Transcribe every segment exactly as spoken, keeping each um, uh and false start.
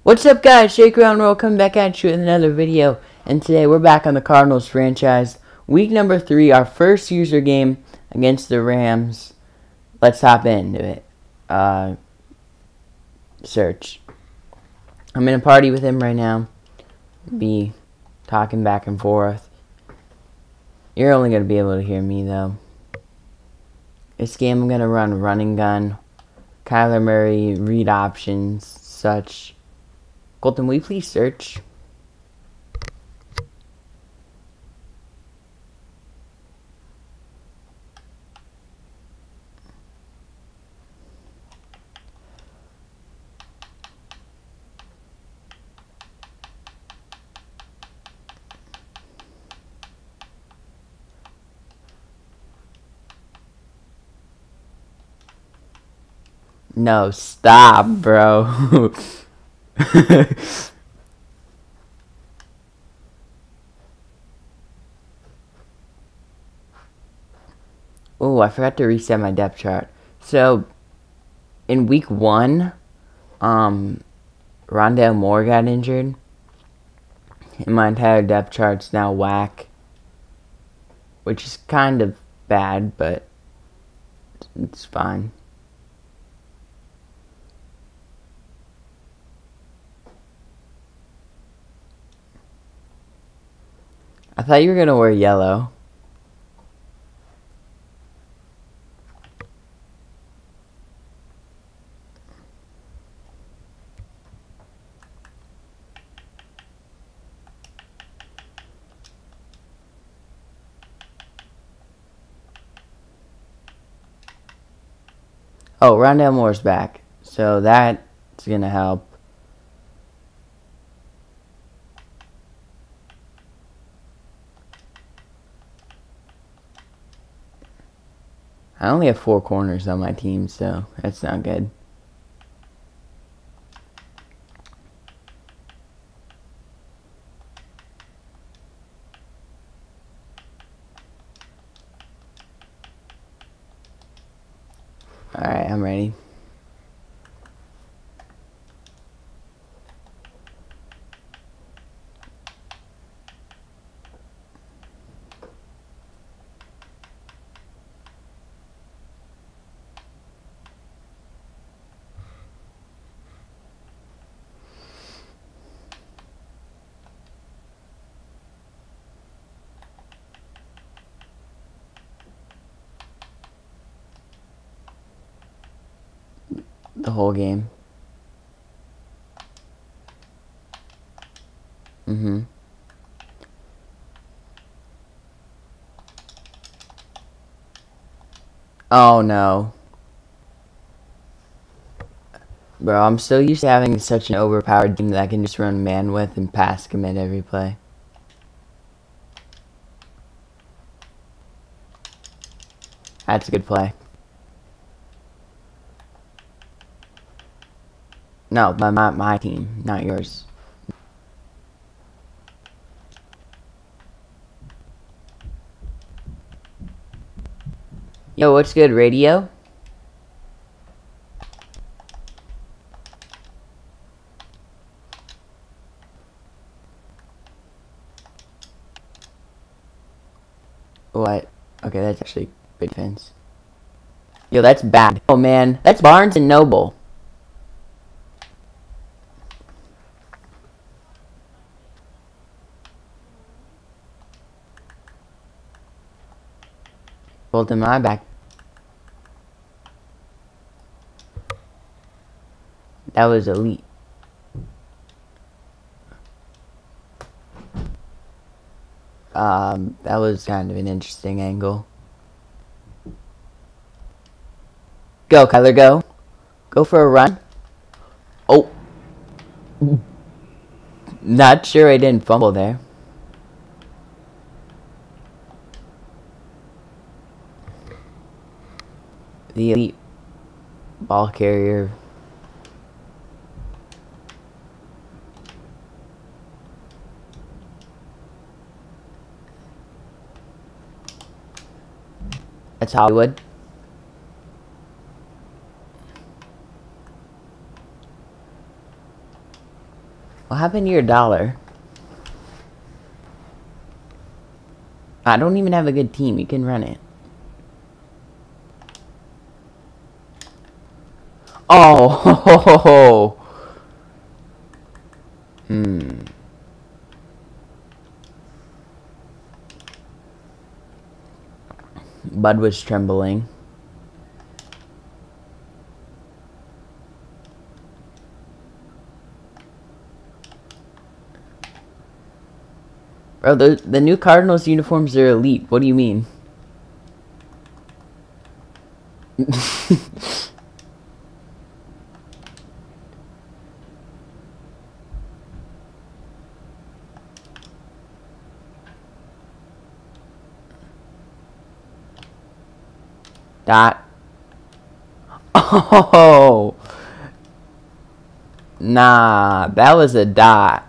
What's up, guys? Shake Round Roll coming back at you with another video, and today we're back on the Cardinals franchise. Week number three, our first user game against the Rams. Let's hop into it. Uh, search. I'm in a party with him right now. Be talking back and forth. You're only going to be able to hear me, though. This game I'm going to run running gun, Kyler Murray, read options, such. Colton, will you please search? No, stop, bro. Oh, I forgot to reset my depth chart. So, in week one, um, Rondale Moore got injured. And my entire depth chart's now whack. Which is kind of bad, but it's fine. I thought you were gonna wear yellow. Oh, Rondale Moore's back, so that's gonna help. I only have four corners on my team, so that's not good. Alright, I'm ready. The whole game. Mm-hmm. Oh no. Bro, I'm so used to having such an overpowered team that I can just run man with and pass commit every play. That's a good play. No, my, my, my team, not yours. Yo, what's good, radio? What? Okay, that's actually good defense. Yo, that's bad. Oh man, that's Barnes and Noble. Pulled in my back. That was elite. Um, that was kind of an interesting angle. Go, Kyler, go. Go for a run. Oh. Not sure I didn't fumble there. The elite ball carrier. That's Hollywood. What happened to your dollar? I don't even have a good team. You can run it. Oh! Hmm. Bud was trembling. Bro, the, the new Cardinals uniforms are elite. What do you mean? Dot. Oh! Nah, that was a dot.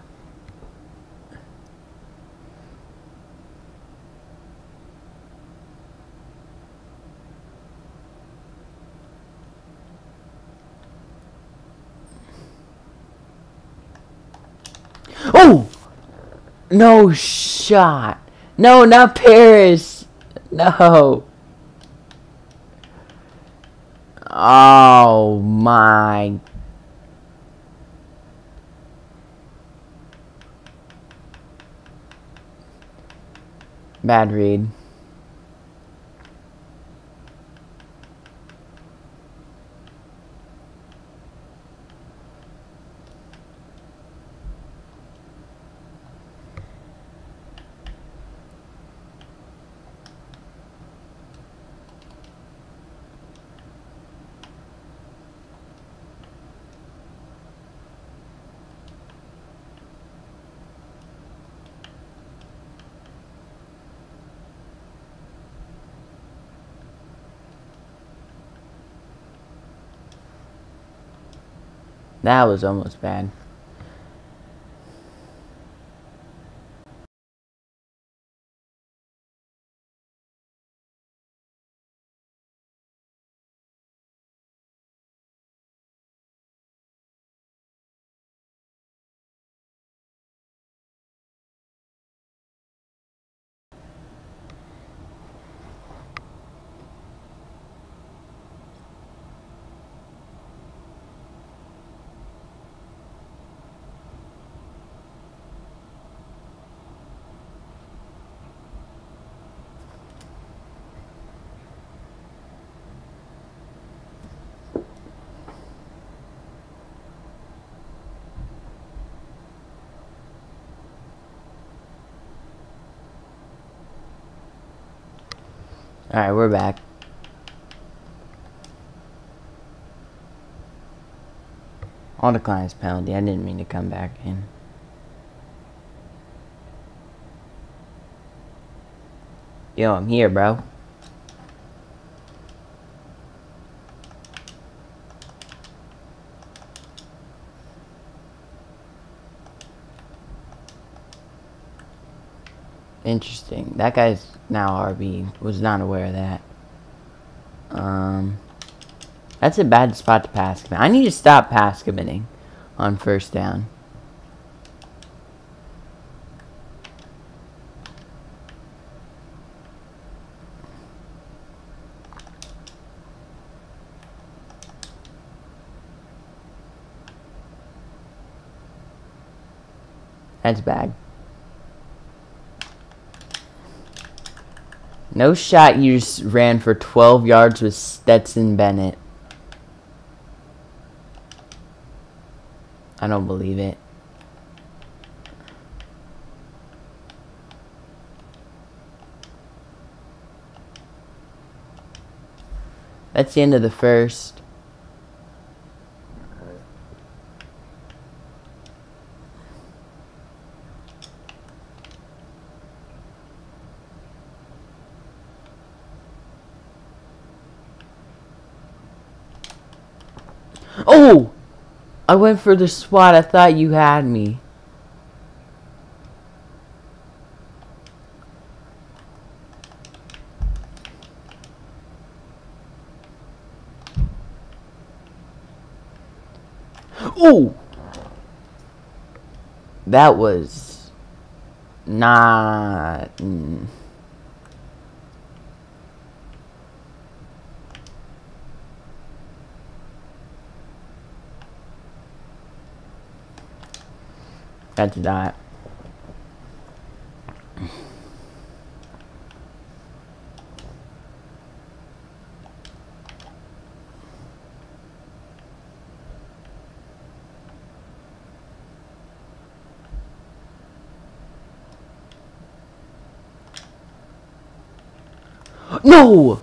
Oh! No shot. No, not Paris. No. Oh my. Bad read. That was almost bad. Alright, we're back. I'll decline his penalty. I didn't mean to come back in. Yo, I'm here, bro. Interesting. That guy's now R B. Was not aware of that. Um, that's a bad spot to pass commit. I need to stop pass committing on first down. That's bad. No shot, you just ran for twelve yards with Stetson Bennett. I don't believe it. That's the end of the first. Oh! I went for the swat. I thought you had me. Oh! That was not... Mm. That's not. No!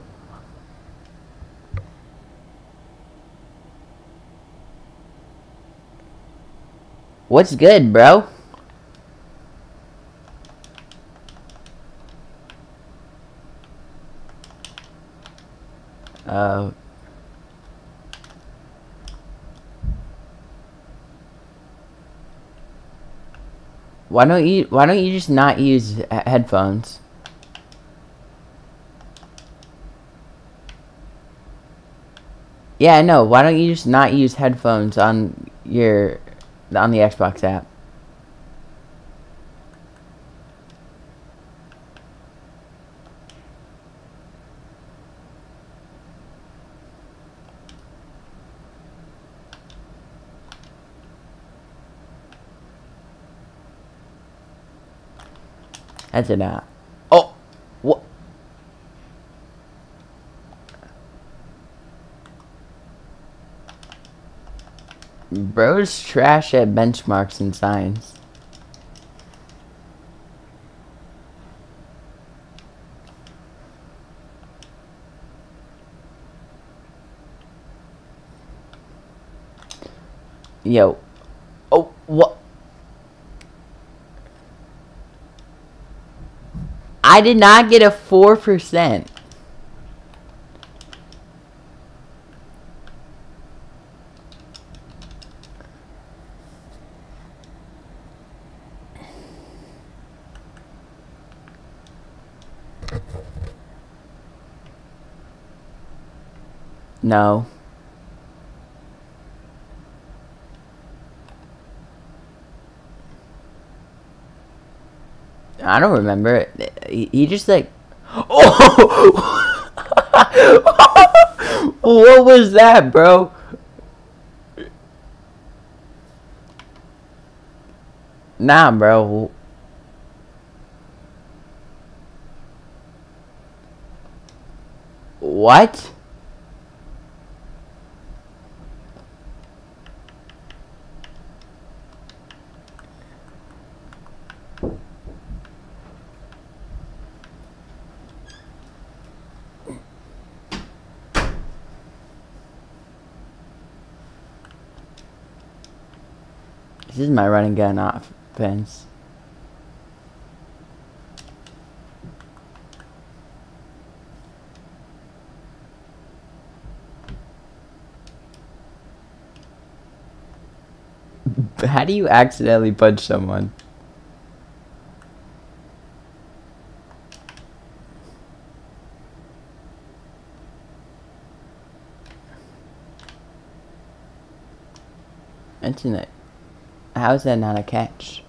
What's good, bro? Uh... Why don't you, why don't you just not use he headphones? Yeah, I know. Why don't you just not use headphones on your, on the Xbox app? That's it out. Oh! What? Bro's trash at benchmarks and science. Yo. Oh, what? I did not get a four percent. No. I don't remember. He, he just like... Oh! What was that, bro? Nah, bro. What? This is my running gun offense. How do you accidentally punch someone? Internet. How is that not a catch?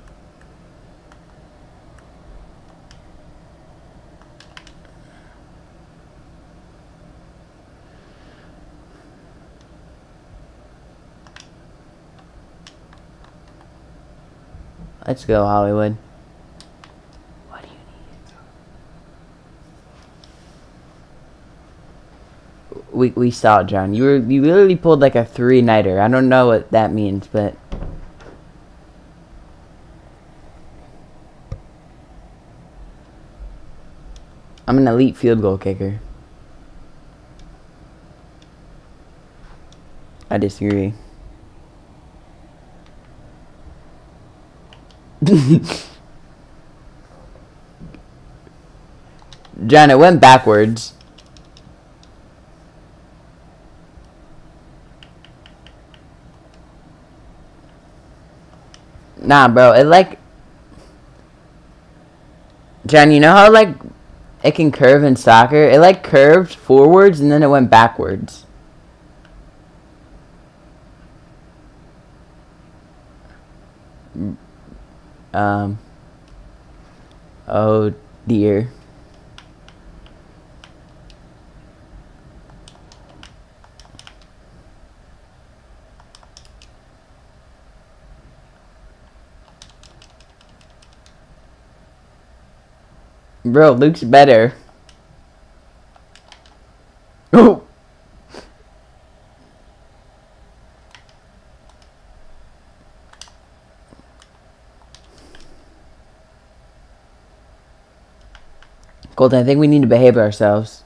Let's go, Hollywood. What do you need? We we saw it, John. You were you literally pulled like a three nighter. I don't know what that means, but I'm an elite field goal kicker. I disagree. John, it went backwards. Nah, bro, it like... John, you know how like it can curve in soccer? It like curved forwards and then it went backwards. Um. Oh dear. Bro, Luke's better. Oh. Colton, I think we need to behave ourselves.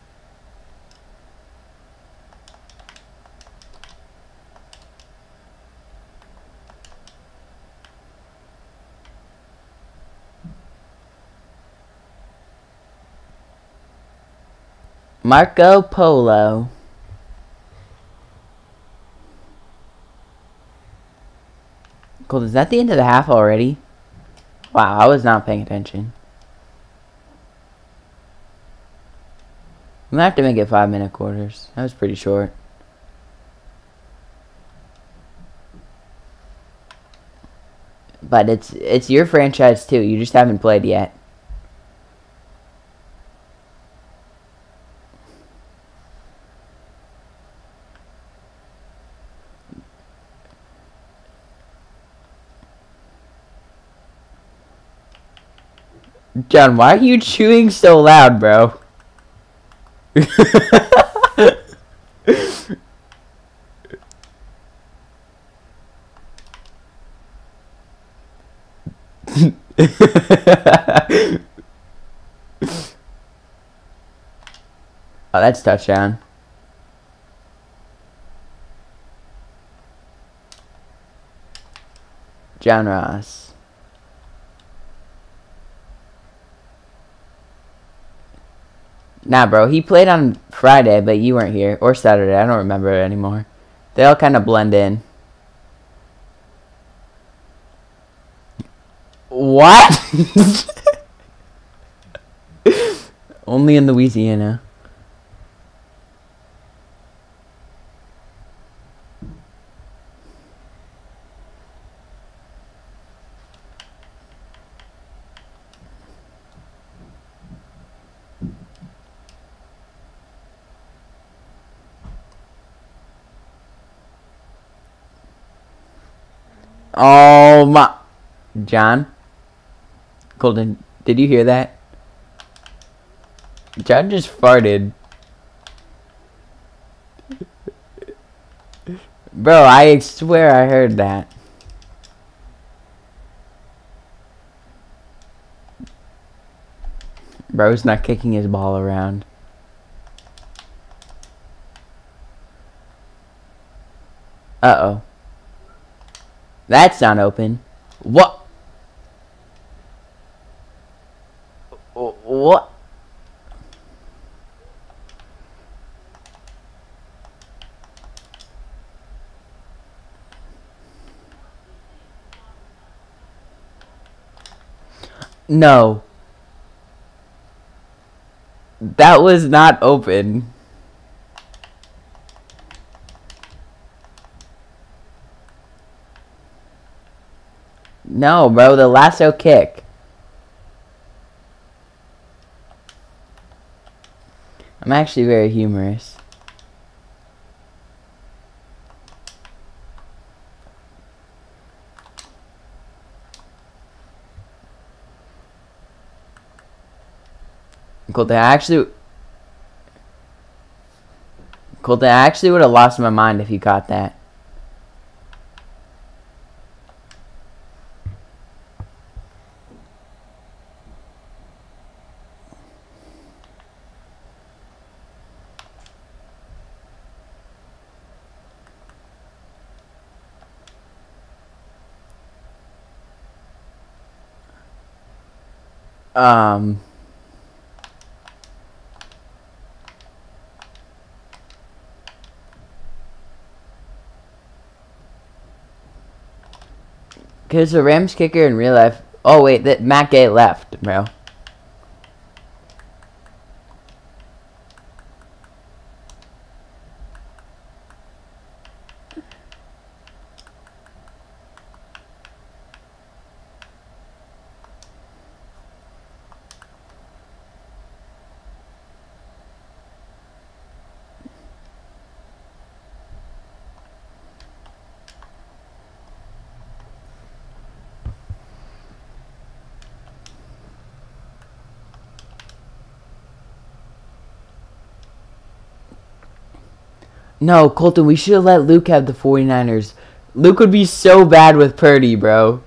Marco Polo. Colton, is that the end of the half already? Wow, I was not paying attention. I'm gonna have to make it five minute quarters. That was pretty short. But it's it's your franchise too. You just haven't played yet. John, why are you chewing so loud, bro? Oh, that's touchdown. John Ross. Nah, bro, he played on Friday, but you weren't here. Or Saturday, I don't remember it anymore. They all kind of blend in. What? Only in Louisiana. Oh my. John? Colton, did you hear that? John just farted. Bro, I swear I heard that. Bro's not kicking his ball around. Uh-oh. That's not open. What? What? No. That was not open. No, bro, the lasso kick. I'm actually very humorous. Colton, I actually... Colton, I actually would have lost my mind if you caught that. Um... Because the Rams kicker in real life... Oh, wait, that Matt Gay left, bro. No, Colton, we should have let Luke have the 49ers. Luke would be so bad with Purdy, bro.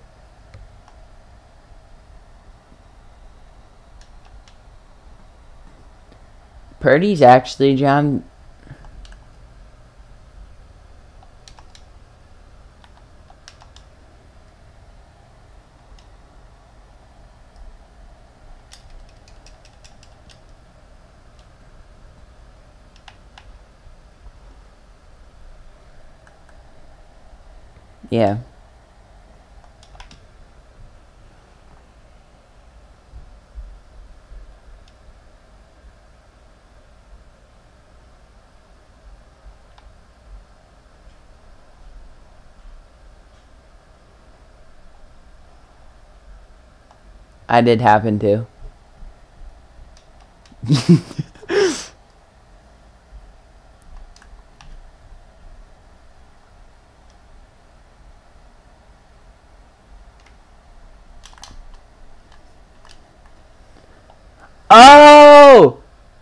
Purdy's actually, John... Yeah. I did happen to. Oh!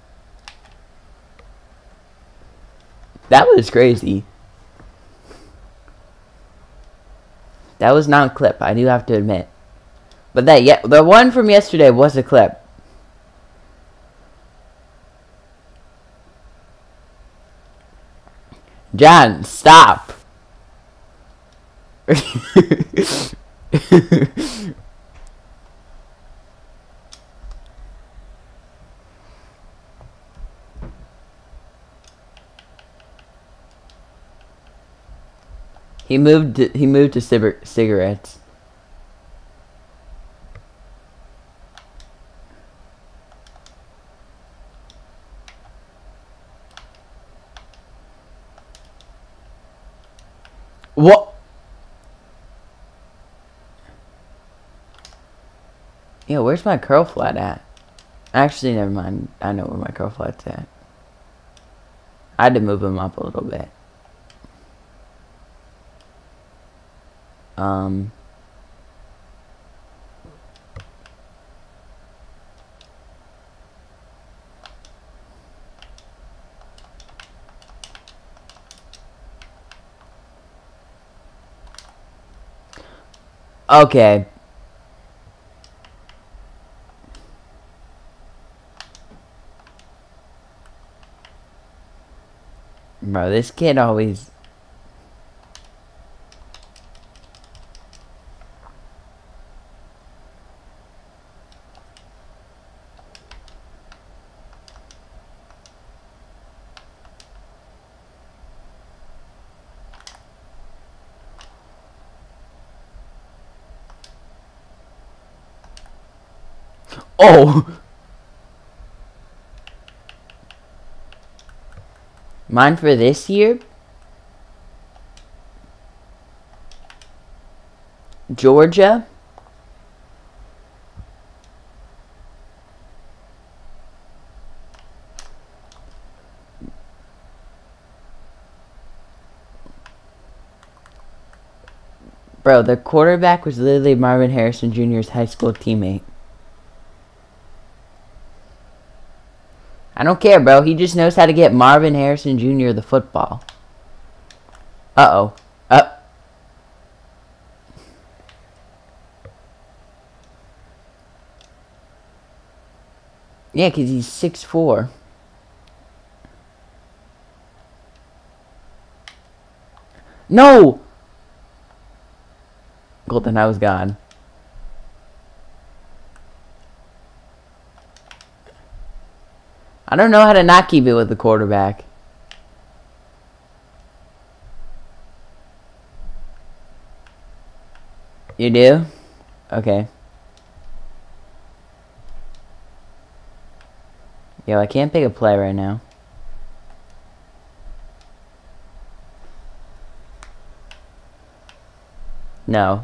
That was crazy. That was not a clip, I do have to admit. But that, yeah, the one from yesterday was a clip. John, stop. He moved. To, he moved to cigar cigarettes. What? Yeah, where's my curl flat at? Actually, never mind. I know where my curl flat's at. I had to move him up a little bit. Um. Okay. Bro, this kid always... Oh! Mine for this year? Georgia? Bro, the quarterback was literally Marvin Harrison Junior's high school teammate. I don't care, bro. He just knows how to get Marvin Harrison Junior the football. Uh-oh. Uh. Yeah, because he's six foot four. No! Colton, I was gone. I don't know how to not keep it with the quarterback. You do? Okay. Yo, I can't pick a play right now. No.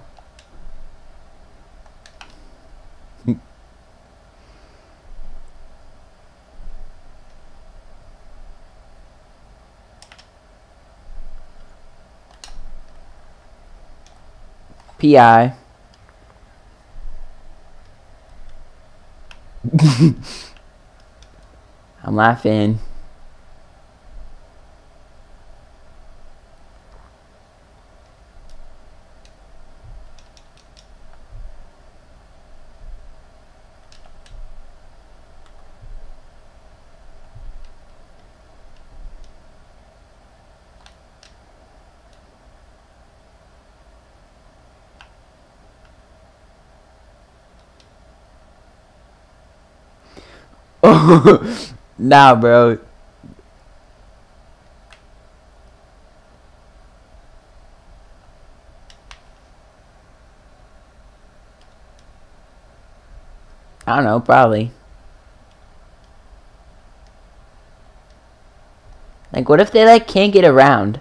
P I. I'm laughing. bro. Nah, bro. I don't know, probably. Like, what if they, like, can't get around?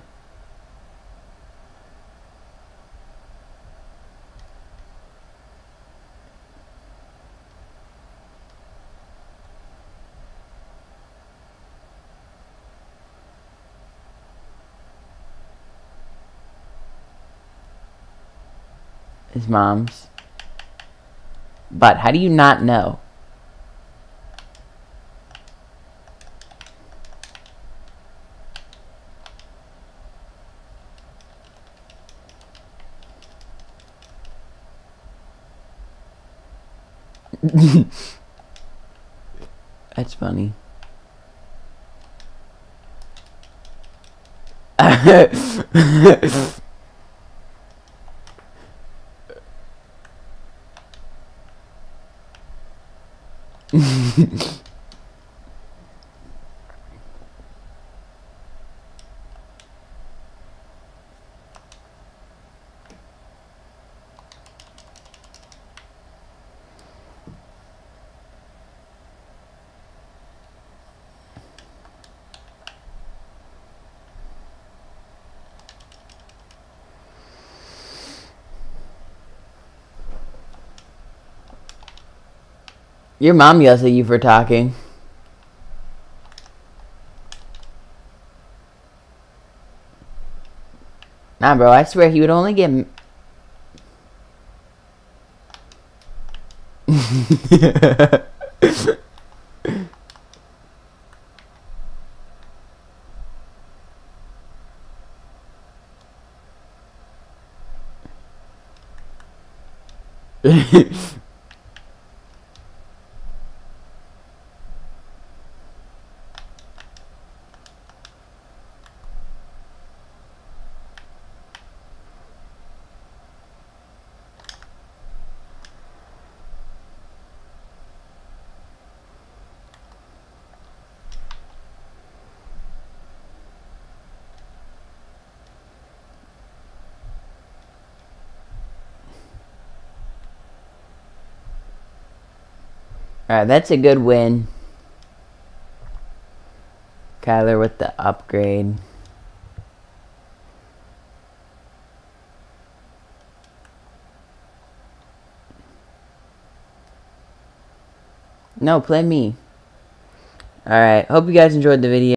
His mom's. But how do you not know? That's funny. Your mom yells at you for talking. Nah, bro, I swear he would only get... Alright, that's a good win. Kyler with the upgrade. No, play me. Alright, hope you guys enjoyed the video.